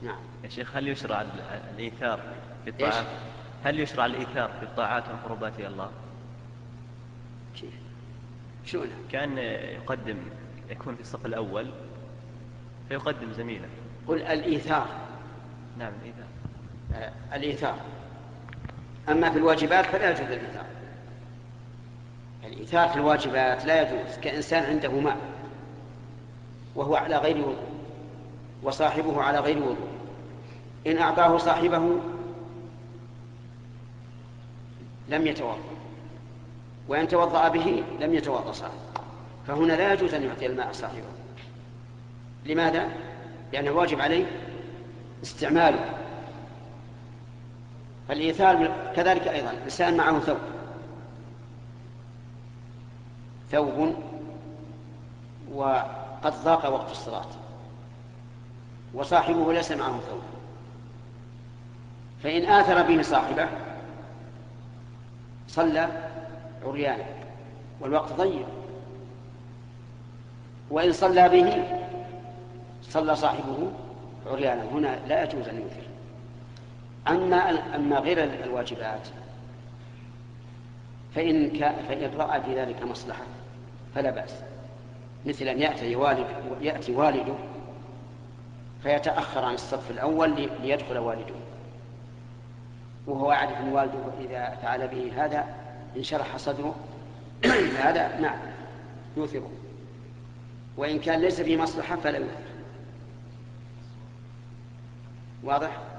نعم. يا شيخ، هل يشرع الإيثار في الطاعات؟ هل يشرع الإيثار في الطاعات والقربات إلى الله؟ كيف؟ شو كان يكون في الصف الأول فيقدم زميله. قل الإيثار. نعم، الإيثار. الإيثار. أما في الواجبات فلا يجوز الإيثار. الإيثار في الواجبات لا يجوز. كإنسان عنده ماء وهو على غير وضوء وصاحبه على غير وضوء، إن أعطاه صاحبه لم يتوضأ، وإن توضأ به لم يتوضأ صاحبه، فهنا لا يجوز أن يعطي الماء صاحبه. لماذا؟ لأن الواجب عليه استعماله. فالإيثار كذلك أيضا. إنسان معه ثوب وقد ضاق وقت الصلاة وصاحبه ليس معه ثوب، فإن آثر به صاحبه صلى عريانا والوقت ضيق، وإن صلى به صلى صاحبه عريانا. هنا لا يجوز أن يؤثر. أما غير الواجبات فإن رأى في ذلك مصلحة فلا بأس، مثل أن يأتي والده فيتأخر عن الصف الأول ليدخل والده، وهو يعرف أن والده إذا فعل به هذا انشرح صدره هذا نعم يؤثره، وإن كان ليس فيه مصلحة فلا يؤثر. واضح؟